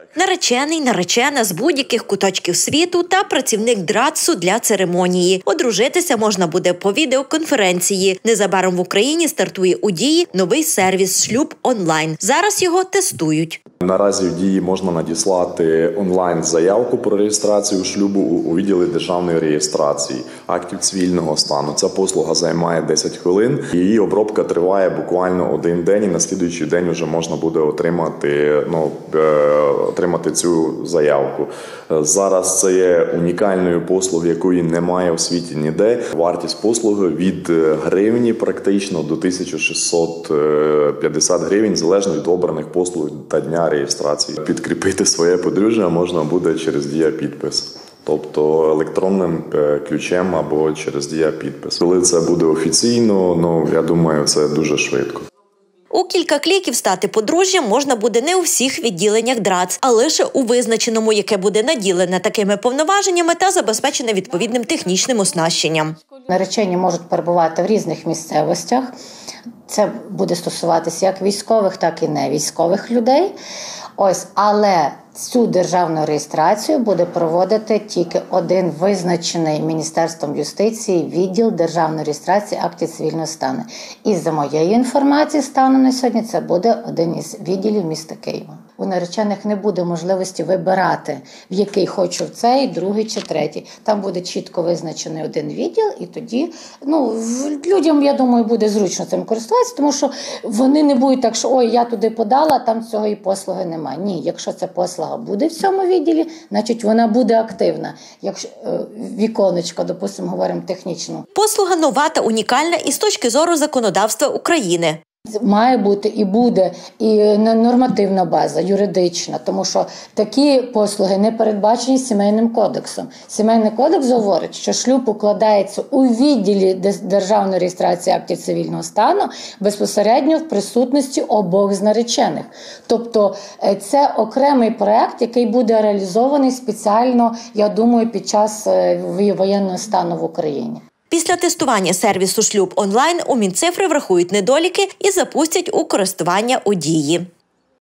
Наречений, наречена з будь-яких куточків світу та працівник ДРАЦу для церемонії. Одружитися можна буде по відеоконференції. Незабаром в Україні стартує у дії новий сервіс «Шлюб онлайн». Зараз його тестують. Наразі в дії можна надіслати онлайн-заявку про реєстрацію шлюбу у відділі державної реєстрації актів цивільного стану. Ця послуга займає 10 хвилин. Її обробка триває буквально один день, і на слідуючий день вже можна буде отримати цю заявку. Зараз це є унікальною послугою, якої немає в світі ніде. Вартість послуги від гривні практично до 1650 гривень, залежно від обраних послуг та дня реєстрації. Підкріпити своє подружжя можна буде через дія-підпис. Тобто електронним ключем або через дія-підпис. Коли це буде офіційно, я думаю, це дуже швидко. У кілька кліків стати подружжям можна буде не у всіх відділеннях ДРАЦ, а лише у визначеному, яке буде наділене такими повноваженнями та забезпечене відповідним технічним оснащенням. Наречені можуть перебувати в різних місцевостях. Це буде стосуватися як військових, так і невійськових людей. Але цю державну реєстрацію буде проводити тільки один визначений Міністерством юстиції відділ державної реєстрації актів цивільного стану. І за моєю інформацією станом на сьогодні це буде один із відділів міста Києва. У наречених не буде можливості вибирати, в який хочу в цей, другий чи третій. Там буде чітко визначений один відділ, і тоді людям, я думаю, буде зручно цим користуватися, тому що вони не будуть так, що я туди подала, там цього і послуги немає. Ні, якщо ця послуга буде в цьому відділі, значить вона буде активна. Якщо віконечко, допустимо, говоримо технічно. Послуга нова та унікальна і з точки зору законодавства України. Має бути і буде і нормативна база, юридична, тому що такі послуги не передбачені Сімейним кодексом. Сімейний кодекс говорить, що шлюб укладається у відділі державної реєстрації актів цивільного стану безпосередньо в присутності обох з наречених. Тобто це окремий проект, який буде реалізований спеціально, я думаю, під час воєнного стану в Україні. Після тестування сервісу «Шлюб онлайн» у Мінцифри врахують недоліки і запустять у користування у дії.